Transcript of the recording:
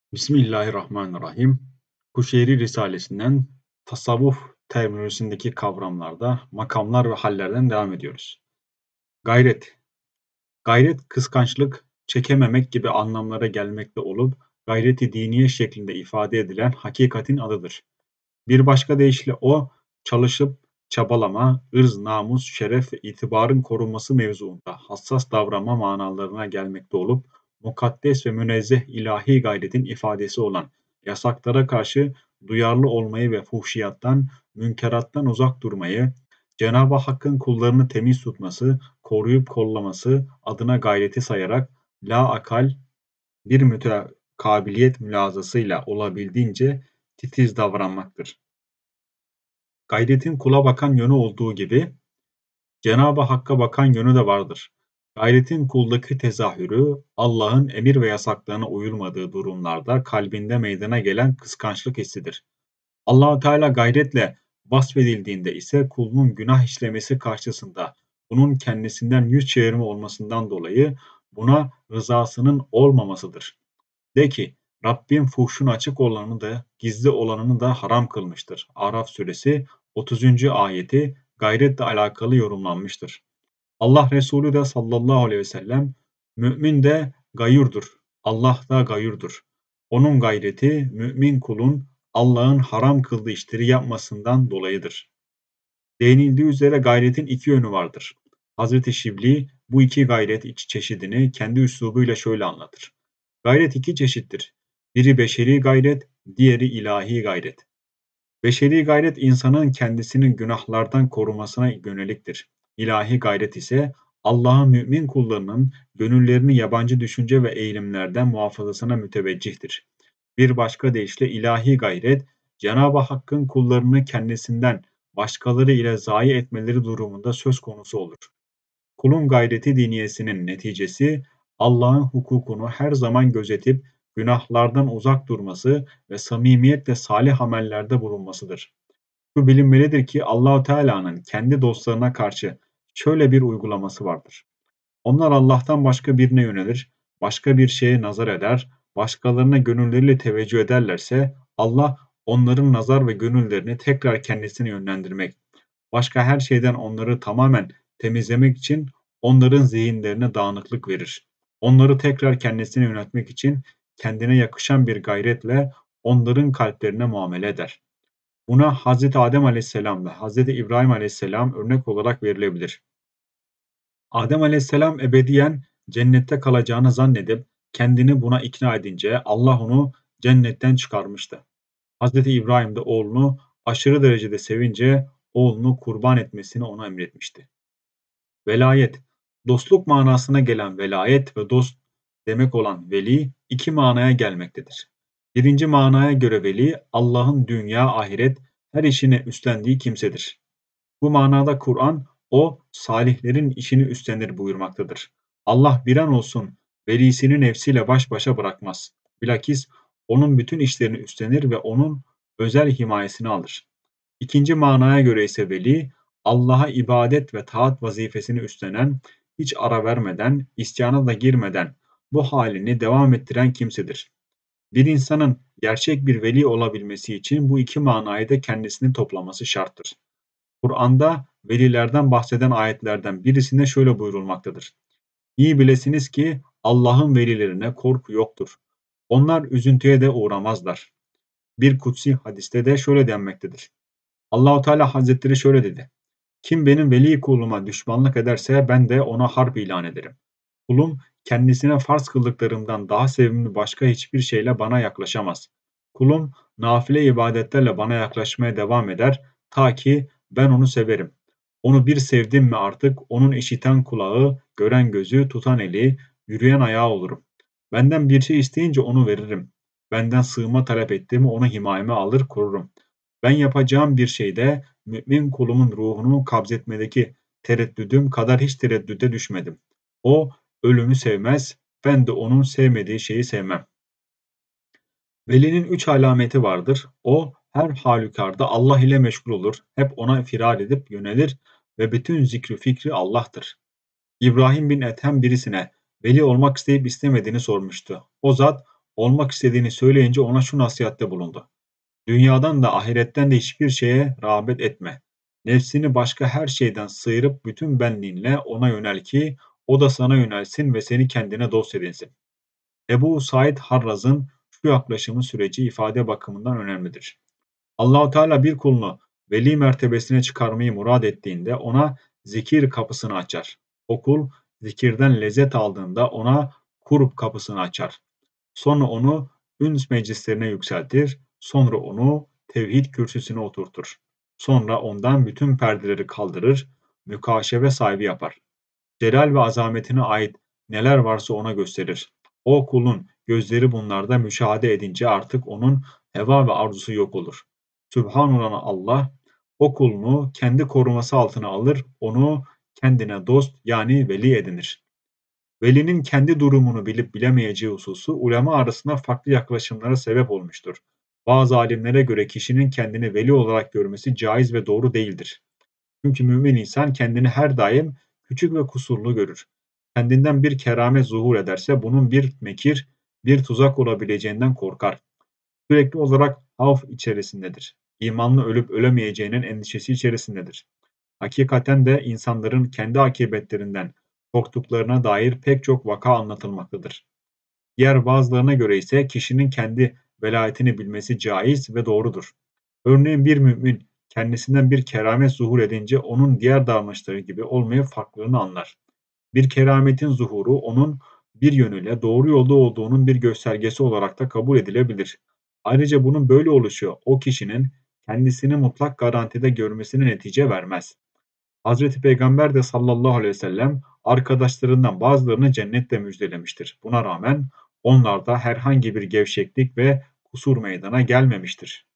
Bismillahirrahmanirrahim. Kuşeyri Risalesi'nden tasavvuf terminolojisindeki kavramlarda, makamlar ve hallerden devam ediyoruz. Gayret. Gayret, kıskançlık, çekememek gibi anlamlara gelmekte olup, gayreti diniye şeklinde ifade edilen hakikatin adıdır. Bir başka deyişle o, çalışıp çabalama, ırz, namus, şeref ve itibarın korunması mevzuunda hassas davranma manalarına gelmekte olup, mukaddes ve münezzeh ilahi gayretin ifadesi olan yasaklara karşı duyarlı olmayı ve fuhşiyattan, münkerattan uzak durmayı, Cenab-ı Hakk'ın kullarını temiz tutması, koruyup kollaması adına gayreti sayarak la akal bir mütekabiliyet mülazasıyla olabildiğince titiz davranmaktır. Gayretin kula bakan yönü olduğu gibi Cenab-ı Hakk'a bakan yönü de vardır. Gayretin kuldaki tezahürü, Allah'ın emir ve yasaklarına uyulmadığı durumlarda kalbinde meydana gelen kıskançlık hissidir. Allah-u Teala gayretle vasfedildiğinde ise kulunun günah işlemesi karşısında bunun kendisinden yüz çevirme olmasından dolayı buna rızasının olmamasıdır. De ki, Rabbim fuhşun açık olanını da gizli olanını da haram kılmıştır. Araf suresi 30. ayeti gayretle alakalı yorumlanmıştır. Allah Resulü de sallallahu aleyhi ve sellem, mümin de gayurdur, Allah da gayurdur. Onun gayreti mümin kulun Allah'ın haram kıldığı işleri yapmasından dolayıdır. Değinildiği üzere gayretin iki yönü vardır. Hazreti Şibli bu iki gayret çeşidini kendi üslubuyla şöyle anlatır. Gayret iki çeşittir. Biri beşeri gayret, diğeri ilahi gayret. Beşeri gayret insanın kendisini günahlardan korumasına yöneliktir. İlahi gayret ise Allah'ın mümin kullarının gönüllerini yabancı düşünce ve eğilimlerden muhafazasına müteveccihtir. Bir başka deyişle ilahi gayret, Cenab-ı Hakk'ın kullarını kendisinden başkaları ile zayi etmeleri durumunda söz konusu olur. Kulun gayreti diniyesinin neticesi, Allah'ın hukukunu her zaman gözetip günahlardan uzak durması ve samimiyetle salih amellerde bulunmasıdır. Şu bilinmelidir ki Allah-u Teala'nın kendi dostlarına karşı şöyle bir uygulaması vardır. Onlar Allah'tan başka birine yönelir, başka bir şeye nazar eder, başkalarına gönülleriyle teveccüh ederlerse Allah onların nazar ve gönüllerini tekrar kendisine yönlendirmek, başka her şeyden onları tamamen temizlemek için onların zihinlerine dağınıklık verir. Onları tekrar kendisine yöneltmek için kendine yakışan bir gayretle onların kalplerine muamele eder. Buna Hazreti Adem Aleyhisselam ve Hazreti İbrahim Aleyhisselam örnek olarak verilebilir. Adem Aleyhisselam ebediyen cennette kalacağını zannedip kendini buna ikna edince Allah onu cennetten çıkarmıştı. Hazreti İbrahim de oğlunu aşırı derecede sevince oğlunu kurban etmesini ona emretmişti. Velayet, dostluk manasına gelen velayet ve dost demek olan veli iki manaya gelmektedir. Birinci manaya göre veli Allah'ın dünya, ahiret her işine üstlendiği kimsedir. Bu manada Kur'an o salihlerin işini üstlenir buyurmaktadır. Allah bir an olsun velisini nefsiyle baş başa bırakmaz. Bilakis onun bütün işlerini üstlenir ve onun özel himayesini alır. İkinci manaya göre ise veli, Allah'a ibadet ve taat vazifesini üstlenen, hiç ara vermeden, isyana da girmeden bu halini devam ettiren kimsedir. Bir insanın gerçek bir veli olabilmesi için bu iki manayı da kendisini toplaması şarttır. Kur'an'da velilerden bahseden ayetlerden birisinde şöyle buyurulmaktadır. İyi bilesiniz ki Allah'ın velilerine korku yoktur. Onlar üzüntüye de uğramazlar. Bir kutsi hadiste de şöyle denmektedir. Allahu Teala Hazretleri şöyle dedi. Kim benim veli kuluma düşmanlık ederse ben de ona harp ilan ederim. Kulum kendisine farz kıldıklarımdan daha sevimli başka hiçbir şeyle bana yaklaşamaz. Kulum nafile ibadetlerle bana yaklaşmaya devam eder ta ki ben onu severim. Onu bir sevdim mi artık onun işiten kulağı, gören gözü, tutan eli, yürüyen ayağı olurum. Benden bir şey isteyince onu veririm. Benden sığınma talep ettiğimi onu himayeme alır korurum. Ben yapacağım bir şeyde mümin kulumun ruhunu kabzetmedeki tereddüdüm kadar hiç tereddüde düşmedim. O ölümü sevmez, ben de onun sevmediği şeyi sevmem. Velinin üç alameti vardır. O her halükarda Allah ile meşgul olur, hep ona firar edip yönelir ve bütün zikri fikri Allah'tır. İbrahim bin Ethem birisine veli olmak isteyip istemediğini sormuştu. O zat olmak istediğini söyleyince ona şu nasihatte bulundu: "Dünyadan da ahiretten de hiçbir şeye rağbet etme. Nefsini başka her şeyden sıyırıp bütün benliğinle ona yönel ki o da sana yönelsin ve seni kendine dost edinsin." Ebu Said Harraz'ın şu yaklaşımı süreci ifade bakımından önemlidir. Allahu Teala bir kulunu veli mertebesine çıkarmayı murad ettiğinde ona zikir kapısını açar. O kul zikirden lezzet aldığında ona kurb kapısını açar. Sonra onu üns meclislerine yükseltir. Sonra onu tevhid kürsüsüne oturtur. Sonra ondan bütün perdeleri kaldırır, mükaşefe sahibi yapar. Celal ve azametine ait neler varsa ona gösterir. O kulun gözleri bunlarda müşahede edince artık onun heva ve arzusu yok olur. Sübhan olan Allah o kulunu kendi koruması altına alır, onu kendine dost yani veli edinir. Velinin kendi durumunu bilip bilemeyeceği hususu ulema arasında farklı yaklaşımlara sebep olmuştur. Bazı alimlere göre kişinin kendini veli olarak görmesi caiz ve doğru değildir. Çünkü mümin insan kendini her daim küçük ve kusurlu görür. Kendinden bir keramet zuhur ederse bunun bir mekir, bir tuzak olabileceğinden korkar. Sürekli olarak havf içerisindedir. İmanlı ölüp ölemeyeceğinin endişesi içerisindedir. Hakikaten de insanların kendi akibetlerinden korktuklarına dair pek çok vaka anlatılmaktadır. Diğer bazılarına göre ise kişinin kendi velayetini bilmesi caiz ve doğrudur. Örneğin bir mümin kendisinden bir keramet zuhur edince onun diğer davranışları gibi olmaya farklılığını anlar. Bir kerametin zuhuru onun bir yönüyle doğru yolda olduğunun bir göstergesi olarak da kabul edilebilir. Ayrıca bunun böyle oluşu o kişinin kendisini mutlak garantide görmesine netice vermez. Hazreti Peygamber de sallallahu aleyhi ve sellem arkadaşlarından bazılarını cennetle müjdelemiştir. Buna rağmen onlarda herhangi bir gevşeklik ve kusur meydana gelmemiştir.